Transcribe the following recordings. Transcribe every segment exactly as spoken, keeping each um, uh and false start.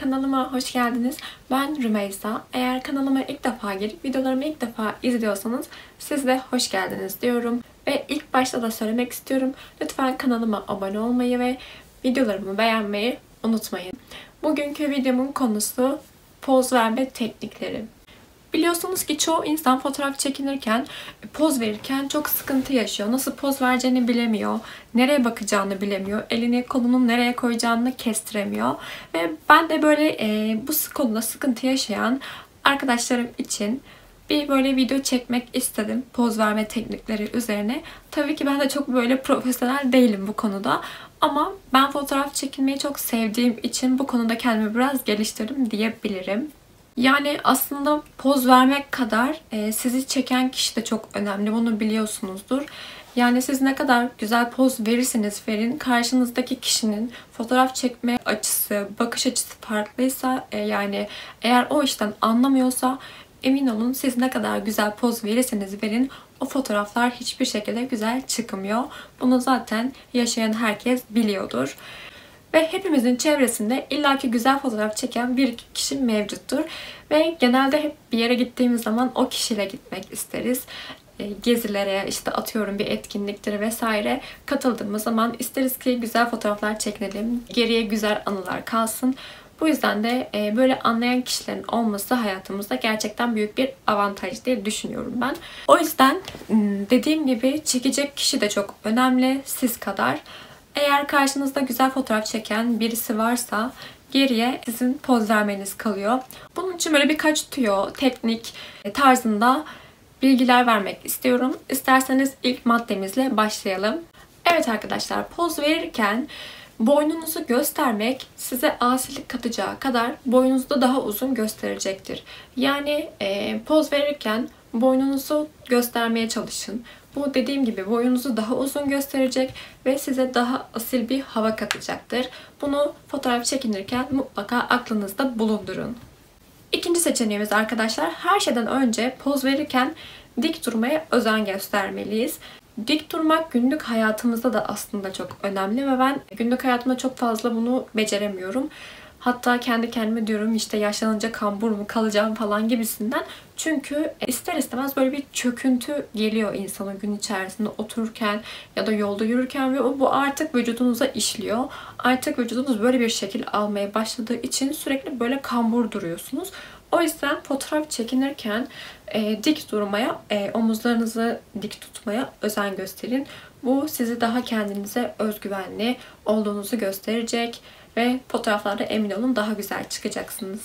kanalıma hoş geldiniz. Ben Rümeysa. Eğer kanalıma ilk defa gelip videolarımı ilk defa izliyorsanız siz de hoş geldiniz diyorum. Ve ilk başta da söylemek istiyorum. Lütfen kanalıma abone olmayı ve videolarımı beğenmeyi unutmayın. Bugünkü videomun konusu poz verme teknikleri. Biliyorsunuz ki çoğu insan fotoğraf çekinirken, poz verirken çok sıkıntı yaşıyor. Nasıl poz vereceğini bilemiyor, nereye bakacağını bilemiyor, elini kolunu nereye koyacağını kestiremiyor. Ve ben de böyle e, bu konuda sıkıntı yaşayan arkadaşlarım için bir böyle video çekmek istedim. Poz verme teknikleri üzerine. Tabii ki ben de çok böyle profesyonel değilim bu konuda. Ama ben fotoğraf çekilmeyi çok sevdiğim için bu konuda kendimi biraz geliştirdim diyebilirim. Yani aslında poz vermek kadar e, sizi çeken kişi de çok önemli. Bunu biliyorsunuzdur. Yani siz ne kadar güzel poz verirseniz verin, karşınızdaki kişinin fotoğraf çekme açısı, bakış açısı farklıysa, e, yani eğer o işten anlamıyorsa emin olun siz ne kadar güzel poz verirseniz verin o fotoğraflar hiçbir şekilde güzel çıkmıyor. Bunu zaten yaşayan herkes biliyordur. Ve hepimizin çevresinde illaki güzel fotoğraf çeken bir kişi mevcuttur. Ve genelde hep bir yere gittiğimiz zaman o kişiyle gitmek isteriz. Gezilere, işte atıyorum bir etkinliktir vesaire katıldığımız zaman isteriz ki güzel fotoğraflar çekinelim. Geriye güzel anılar kalsın. Bu yüzden de böyle anlayan kişilerin olması hayatımızda gerçekten büyük bir avantaj diye düşünüyorum ben. O yüzden dediğim gibi çekecek kişi de çok önemli, siz kadar. Eğer karşınızda güzel fotoğraf çeken birisi varsa geriye sizin poz vermeniz kalıyor. Bunun için böyle birkaç tüyo, teknik tarzında bilgiler vermek istiyorum. İsterseniz ilk maddemizle başlayalım. Evet arkadaşlar, poz verirken boynunuzu göstermek size asilik katacağı kadar boynunuzu da daha uzun gösterecektir. Yani e, poz verirken boynunuzu göstermeye çalışın. Bu dediğim gibi boyunuzu daha uzun gösterecek ve size daha asil bir hava katacaktır. Bunu fotoğraf çekinirken mutlaka aklınızda bulundurun. İkinci seçeneğimiz arkadaşlar, her şeyden önce poz verirken dik durmaya özen göstermeliyiz. Dik durmak günlük hayatımızda da aslında çok önemli ve ben günlük hayatımda çok fazla bunu beceremiyorum. Hatta kendi kendime diyorum işte yaşlanınca kambur mu kalacağım falan gibisinden. Çünkü ister istemez böyle bir çöküntü geliyor insana gün içerisinde otururken ya da yolda yürürken ve bu artık vücudunuza işliyor. Artık vücudunuz böyle bir şekil almaya başladığı için sürekli böyle kambur duruyorsunuz. O yüzden fotoğraf çekinirken e, dik durmaya, e, omuzlarınızı dik tutmaya özen gösterin. Bu sizi daha kendinize özgüvenli olduğunuzu gösterecek ve fotoğraflarda emin olun daha güzel çıkacaksınız.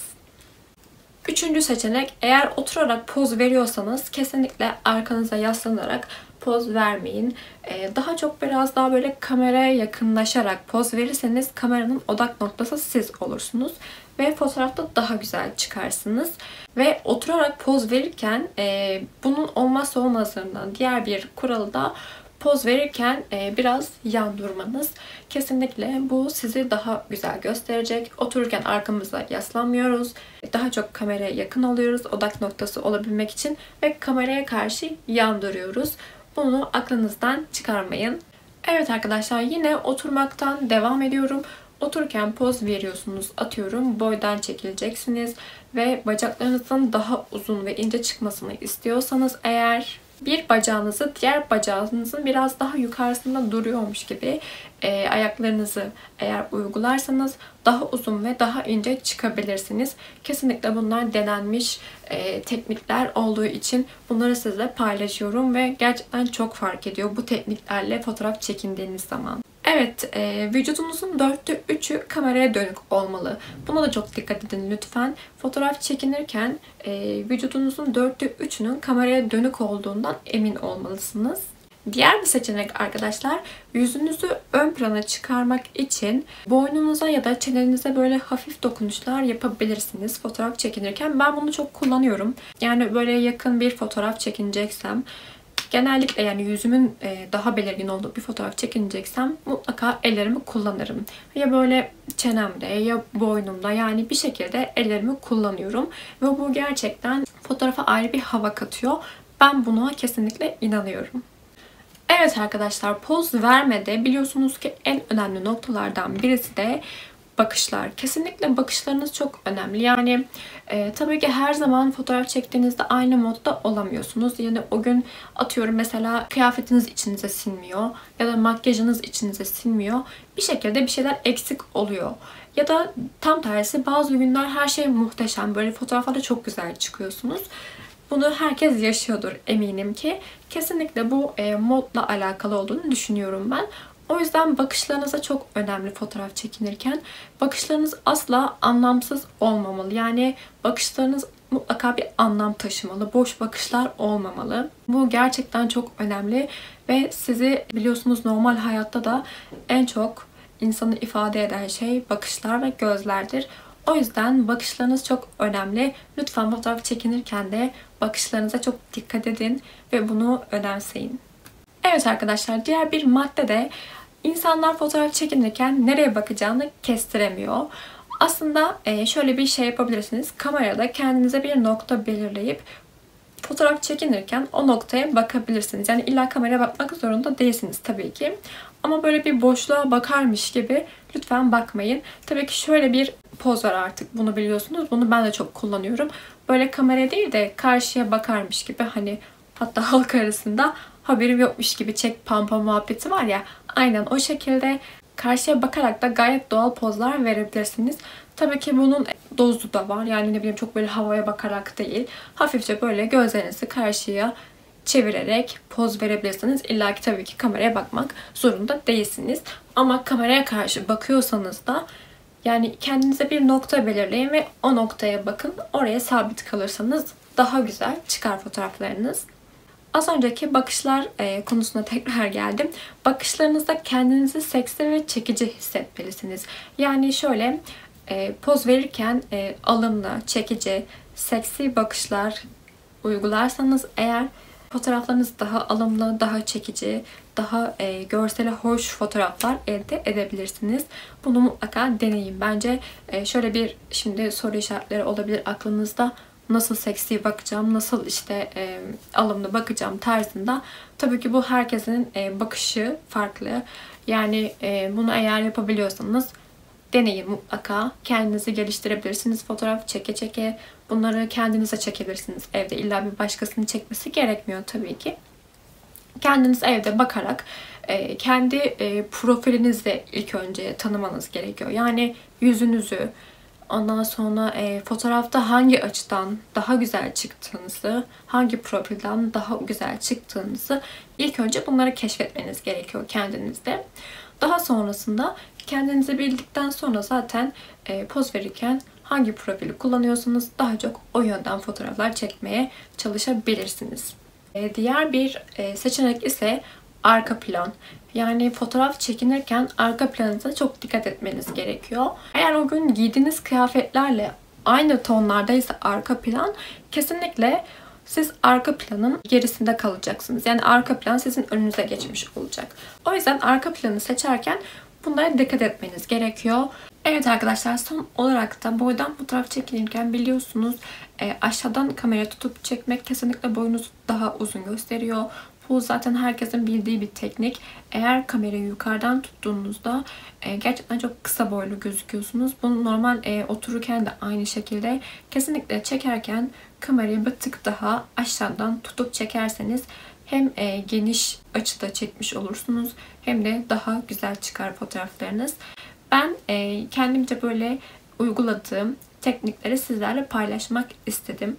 Üçüncü seçenek, eğer oturarak poz veriyorsanız kesinlikle arkanıza yaslanarak poz vermeyin. Ee, daha çok biraz daha böyle kameraya yakınlaşarak poz verirseniz kameranın odak noktası siz olursunuz. Ve fotoğrafta daha güzel çıkarsınız. Ve oturarak poz verirken e, bunun olmazsa olmazlarından diğer bir kuralı da poz verirken biraz yan durmanız. Kesinlikle bu sizi daha güzel gösterecek. Otururken arkamıza yaslanmıyoruz. Daha çok kameraya yakın oluyoruz odak noktası olabilmek için ve kameraya karşı yan duruyoruz. Bunu aklınızdan çıkarmayın. Evet arkadaşlar, yine oturmaktan devam ediyorum. Otururken poz veriyorsunuz. Atıyorum boydan çekileceksiniz ve bacaklarınızın daha uzun ve ince çıkmasını istiyorsanız eğer bir bacağınızı diğer bacağınızın biraz daha yukarısında duruyormuş gibi e, ayaklarınızı eğer uygularsanız daha uzun ve daha ince çıkabilirsiniz. Kesinlikle bunlar denenmiş e, teknikler olduğu için bunları sizinle paylaşıyorum ve gerçekten çok fark ediyor bu tekniklerle fotoğraf çekindiğiniz zaman. Evet, e, vücudunuzun dörtte üçü kameraya dönük olmalı. Buna da çok dikkat edin lütfen. Fotoğraf çekinirken e, vücudunuzun dörtte üçünün kameraya dönük olduğundan emin olmalısınız. Diğer bir seçenek arkadaşlar, yüzünüzü ön plana çıkarmak için boynunuza ya da çenenize böyle hafif dokunuşlar yapabilirsiniz fotoğraf çekinirken. Ben bunu çok kullanıyorum. Yani böyle yakın bir fotoğraf çekineceksem, genellikle yani yüzümün daha belirgin olduğu bir fotoğraf çekineceksem mutlaka ellerimi kullanırım. Ya böyle çenemde ya boynumda, yani bir şekilde ellerimi kullanıyorum. Ve bu gerçekten fotoğrafa ayrı bir hava katıyor. Ben buna kesinlikle inanıyorum. Evet arkadaşlar, poz vermede biliyorsunuz ki en önemli noktalardan birisi de bakışlar. Kesinlikle bakışlarınız çok önemli. Yani e, tabii ki her zaman fotoğraf çektiğinizde aynı modda olamıyorsunuz. Yani o gün atıyorum mesela kıyafetiniz içinize sinmiyor ya da makyajınız içinize sinmiyor. Bir şekilde bir şeyler eksik oluyor. Ya da tam tersi bazı günler her şey muhteşem. Böyle fotoğraflarda çok güzel çıkıyorsunuz. Bunu herkes yaşıyordur eminim ki. Kesinlikle bu e, modla alakalı olduğunu düşünüyorum ben. O yüzden bakışlarınıza çok önemli fotoğraf çekinirken. Bakışlarınız asla anlamsız olmamalı. Yani bakışlarınız mutlaka bir anlam taşımalı. Boş bakışlar olmamalı. Bu gerçekten çok önemli ve sizi biliyorsunuz normal hayatta da en çok insanı ifade eden şey bakışlar ve gözlerdir. O yüzden bakışlarınız çok önemli. Lütfen fotoğraf çekinirken de bakışlarınıza çok dikkat edin ve bunu önemseyin. Evet arkadaşlar, diğer bir madde de insanlar fotoğraf çekinirken nereye bakacağını kestiremiyor. Aslında şöyle bir şey yapabilirsiniz. Kamerada kendinize bir nokta belirleyip fotoğraf çekinirken o noktaya bakabilirsiniz. Yani illa kameraya bakmak zorunda değilsiniz tabii ki. Ama böyle bir boşluğa bakarmış gibi lütfen bakmayın. Tabii ki şöyle bir poz var artık. Bunu biliyorsunuz. Bunu ben de çok kullanıyorum. Böyle kameraya değil de karşıya bakarmış gibi, hani hatta halk arasında haberim yokmuş gibi çek pampa muhabbeti var ya. Aynen o şekilde karşıya bakarak da gayet doğal pozlar verebilirsiniz. Tabii ki bunun dozu da var. Yani ne bileyim çok böyle havaya bakarak değil. Hafifçe böyle gözlerinizi karşıya çevirerek poz verebilirsiniz. İlla ki tabii ki kameraya bakmak zorunda değilsiniz. Ama kameraya karşı bakıyorsanız da yani kendinize bir nokta belirleyin ve o noktaya bakın. Oraya sabit kalırsanız daha güzel çıkar fotoğraflarınız. Az önceki bakışlar konusuna tekrar geldim. Bakışlarınızda kendinizi seksi ve çekici hissetmelisiniz. Yani şöyle poz verirken alımlı, çekici, seksi bakışlar uygularsanız eğer fotoğraflarınız daha alımlı, daha çekici, daha e, görsele hoş fotoğraflar elde edebilirsiniz. Bunu mutlaka deneyin. Bence e, şöyle bir şimdi soru işaretleri olabilir aklınızda. Nasıl seksi bakacağım, nasıl işte e, alımlı bakacağım tarzında. Tabii ki bu herkesin e, bakışı farklı. Yani e, bunu eğer yapabiliyorsanız deneyin mutlaka. Kendinizi geliştirebilirsiniz. Fotoğraf çeke çeke bunları kendinize çekebilirsiniz evde. İlla bir başkasının çekmesi gerekmiyor tabii ki. Kendiniz evde bakarak e, kendi e, profilinizle ilk önce tanımanız gerekiyor. Yani yüzünüzü, ondan sonra e, fotoğrafta hangi açıdan daha güzel çıktığınızı, hangi profilden daha güzel çıktığınızı ilk önce bunları keşfetmeniz gerekiyor kendinizde. Daha sonrasında kendinizi bildikten sonra zaten e, poz verirken hangi profili kullanıyorsanız daha çok o yönden fotoğraflar çekmeye çalışabilirsiniz. E, diğer bir e, seçenek ise arka plan. Yani fotoğraf çekinirken arka planınıza çok dikkat etmeniz gerekiyor. Eğer o gün giydiğiniz kıyafetlerle aynı tonlardaysa arka plan, kesinlikle siz arka planın gerisinde kalacaksınız. Yani arka plan sizin önünüze geçmiş olacak. O yüzden arka planı seçerken bunlara dikkat etmeniz gerekiyor. Evet arkadaşlar, son olarak da boydan fotoğraf çekilirken biliyorsunuz e, aşağıdan kamera tutup çekmek kesinlikle boyunuzu daha uzun gösteriyor. Bu zaten herkesin bildiği bir teknik. Eğer kamerayı yukarıdan tuttuğunuzda e, gerçekten çok kısa boylu gözüküyorsunuz. Bunu normal e, otururken de aynı şekilde kesinlikle çekerken kamerayı bir tık daha aşağıdan tutup çekerseniz hem e, geniş açıda çekmiş olursunuz hem de daha güzel çıkar fotoğraflarınız. Ben e, kendimce böyle uyguladığım teknikleri sizlerle paylaşmak istedim.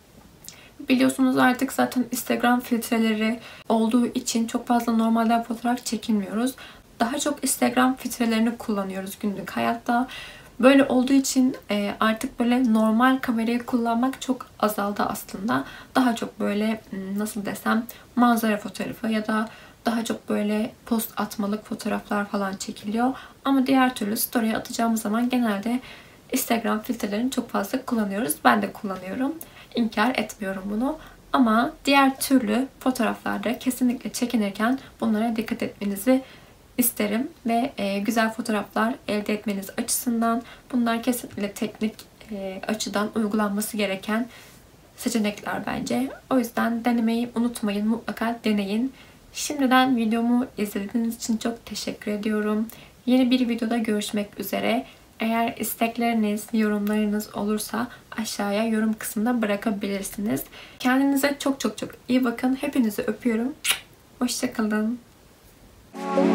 Biliyorsunuz artık zaten Instagram filtreleri olduğu için çok fazla normalden fotoğraf çekilmiyoruz. Daha çok Instagram filtrelerini kullanıyoruz günlük hayatta. Böyle olduğu için artık böyle normal kamerayı kullanmak çok azaldı aslında. Daha çok böyle nasıl desem manzara fotoğrafı ya da daha çok böyle post atmalık fotoğraflar falan çekiliyor. Ama diğer türlü story'e atacağımız zaman genelde Instagram filtrelerini çok fazla kullanıyoruz. Ben de kullanıyorum. İnkar etmiyorum bunu. Ama diğer türlü fotoğraflarda kesinlikle çekinirken bunlara dikkat etmenizi isterim. Ve e, güzel fotoğraflar elde etmeniz açısından bunlar kesinlikle teknik e, açıdan uygulanması gereken seçenekler bence. O yüzden denemeyi unutmayın. Mutlaka deneyin. Şimdiden videomu izlediğiniz için çok teşekkür ediyorum. Yeni bir videoda görüşmek üzere. Eğer istekleriniz, yorumlarınız olursa aşağıya yorum kısmına bırakabilirsiniz. Kendinize çok çok çok iyi bakın. Hepinizi öpüyorum. Hoşça kalın.